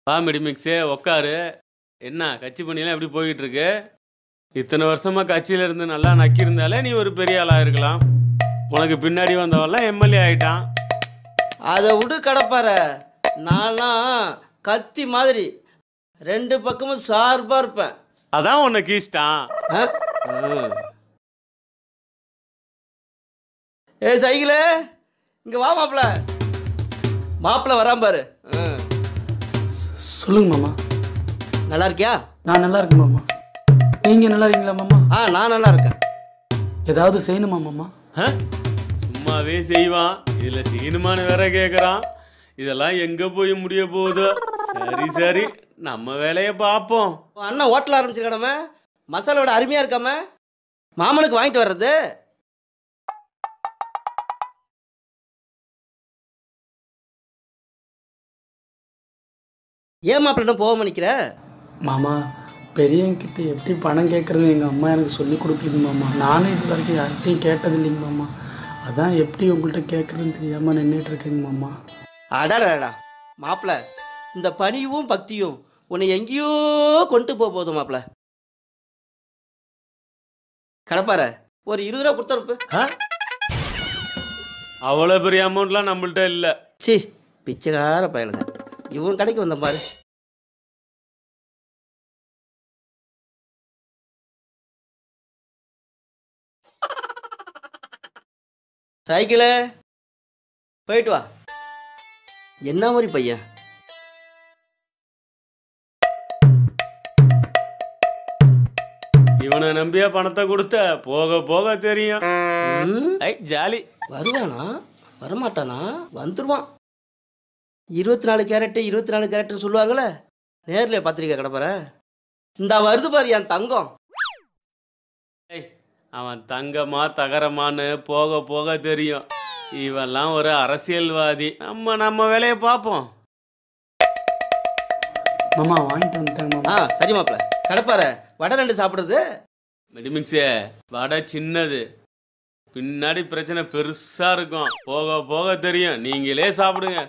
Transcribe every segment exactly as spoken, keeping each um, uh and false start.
வா மெடிமிக்ஸே உக்காரு. என்ன கட்சி பணியெல்லாம் எப்படி போயிட்டு இருக்கு? இத்தனை வருஷமா கட்சியில இருந்து நல்லா நக்கி இருந்தாலே நீ ஒரு பெரிய ஆளா இருக்கலாம். உனக்கு பின்னாடி வந்தவெல்லாம் எம்எல்ஏ ஆயிட்டான். அதை விடு கடப்பார. நான்லாம் கத்தி மாதிரி ரெண்டு பக்கமும் சார்பா இருப்பேன். அதான் உன்னை கீச்சிட்டான். ஏ சைக்கிளு இங்க வா மாப்பிள்ள. மாப்பிள்ள வராம பாரு. சொல்லுங்க மாமா. நல்லா இருக்கியா? நான் நல்லா இருக்கேன் மாமா. நீங்க நல்லா இருக்கீங்களா மாமா? ஆ நான் நல்லா இருக்கேன். ஏதாவது செய்யணுமா மாமா? சும்மாவே செய்வான், இதுல செய்யணுமான்னு வேற கேக்குறான். இதெல்லாம் எங்க போய் முடிய போகுதோ. சரி சரி நம்ம வேலையை பார்ப்போம். அண்ணன் ஹோட்டல் ஆரம்பிச்சிருக்கடமே, மசாலோட அருமையா இருக்காம மாமனுக்கு வாங்கிட்டு வர்றது. ஏன் மாப்பிள்ள போக நினைக்கிற? மாமா பெரியவங்கிட்ட எப்படி பணம் கேட்குறது எங்கள் அம்மா எனக்கு சொல்லி கொடுக்கலிங்க மாமா. நானும் இது வரைக்கும் யார்கிட்டையும் கேட்டது இல்லைங்க மாமா. அதான் எப்படி உங்கள்கிட்ட கேட்குறதுன்னு தெரியாமல் நின்றுட்டு இருக்கேங்க மாமா. அடாடா மாப்பிள்ள, இந்த பணியும் பக்தியும் உன்னை எங்கேயோ கொண்டு போக போதும் மாப்பிள்ள. கடப்பார ஒரு இருபது ரூபா கொடுத்தனுப்பு. அவ்வளோ பெரிய அமௌண்ட்லாம் நம்மள்ட்ட இல்லை. சி பிச்சைக்கார பயலுங்க. இவன் கடைக்கு வந்த பாரு. சைக்கிளு போயிட்டு வா. என்ன மாதிரி பையன்? இவனை நம்பியா பணத்தை கொடுத்த? போக போக தெரியும். ஐ ஜாலி. வருவானா வரமாட்டானா? வந்துடுவான். இருபத்தி நாலு கேரட்டு இருபத்தி நாலு கேரட்டுன்னு சொல்லுவாங்களே, நேரில் பார்த்துருக்க கடப்பார. இந்த வருது பாரு என் தங்கம். அவன் தங்கமா தகரமானு போக போக தெரியும். இவெல்லாம் ஒரு அரசியல்வாதி. நம்ம நம்ம வேலையை பார்ப்போம். மாமா வாங்கிட்டு வந்துட்டாங்க மாமா. ஆ சரி மாப்பிள்ள. கடப்பார வடை ரெண்டு சாப்பிடுறது. மெடிமிக்ஸே வடை சின்னது, பின்னாடி பிரச்சனை பெருசா இருக்கும். போக போக தெரியும். நீங்களே சாப்பிடுங்க.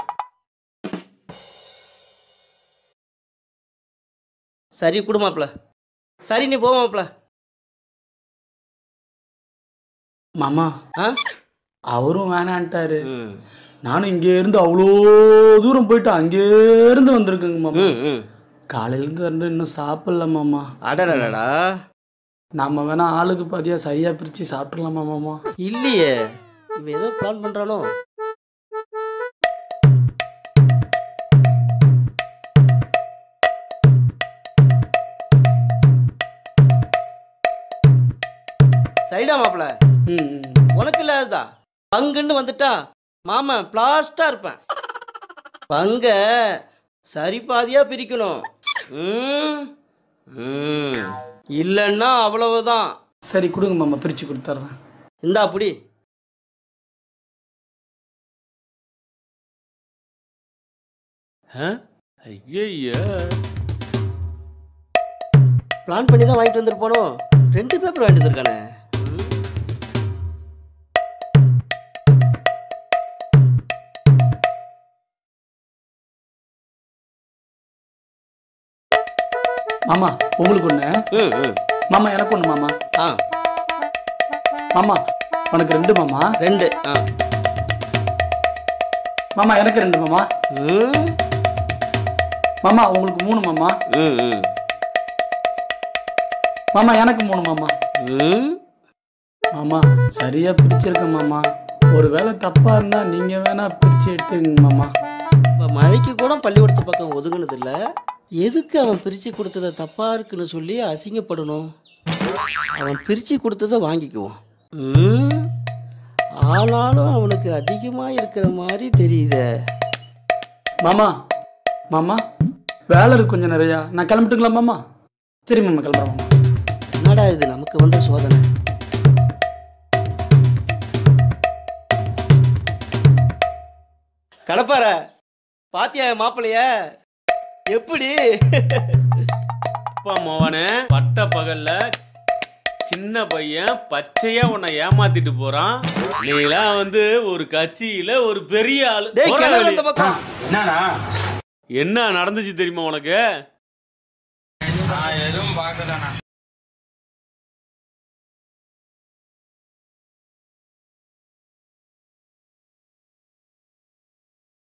சரி கொடு மாப்பிள்ள. சரி நீ போ மாப்பிள்ள. மாமா ஆ அவரும் வேணான்ட்டாரு. நானும் இங்கே இருந்து அவ்வளோ தூரம் போயிட்டு அங்கே இருந்து வந்திருக்கேங்க மாமா. காலையிலேருந்து வந்து இன்னும் சாப்பிடல மாமா. அடடா நம்ம வேணா ஆளுக்கு பாதியா சரியா பிரிச்சு சாப்பிடலாமா மாமா? இல்லையே, இவன் ஏதோ பிளான் பண்றானோ. சரிடா மாப்பிள்ள, உனக்கு இல்லாததா பங்குன்னு வந்துட்டா மாமன் பிளாஸ்டா இருப்பேன். பங்க சரி பாதியா பிரிக்கணும். இல்லைன்னா அவ்வளவுதான். சரி கொடுங்க மாமா, பிரிச்சு கொடுத்துட்றேன். இந்தா அப்படி. ஐயா பிளான் பண்ணி தான் வாங்கிட்டு வந்துருப்பானோ. ரெண்டு பேப்பர் வாங்கிட்டு வந்திருக்கானே. மாமா உங்களுக்கு ஒண்ணு, மாமா எனக்கு ஒண்ணு. மாமா ஆ மாமா உனக்கு ரெண்டு மாமா. ரெண்டு. ஆ மாமா எனக்கு ரெண்டு மாமா. மாமா உங்களுக்கு மூணு மாமா. மாமா எனக்கு மூணு மாமா. மாமா சரியா பிரிச்சிருக்கேன் மாமா. ஒரு வேளை தப்பா இருந்தா நீங்க வேணா பிரிச்சு எடுத்துங்க மாமா. இப்போ மழைக்கு கூட பள்ளிக்கூடத்து பக்கம் ஒதுங்கினது இல்லை. எதுக்கு அவன் பிரித்து கொடுத்ததை தப்பா இருக்குன்னு சொல்லி அசிங்கப்படணும்? அவன் பிரித்து கொடுத்ததை வாங்கிக்குவான். ஆனாலும் அவனுக்கு அதிகமாக இருக்கிற மாதிரி தெரியுதே. மாமா மாமா வேலை இருக்கு கொஞ்சம் நிறையா. நான் கிளம்பிட்டுங்களா மாமா? சரி மாமா கிளம்புறேன் மாமா. என்னடா இது நமக்கு வந்த சோதனை? கடப்பார பாத்தியா மாப்பிளைய எப்படி? மோவனே பட்ட பகல்ல சின்ன பையன் பச்சையா உன்னை ஏமாத்திட்டு போறான். நீலாம் வந்து ஒரு கட்சியில ஒரு பெரிய ஆளு. என்னடா என்ன நடந்துச்சு தெரியுமா உனக்கு? நான் எதுவும் பார்க்கலண்ணா.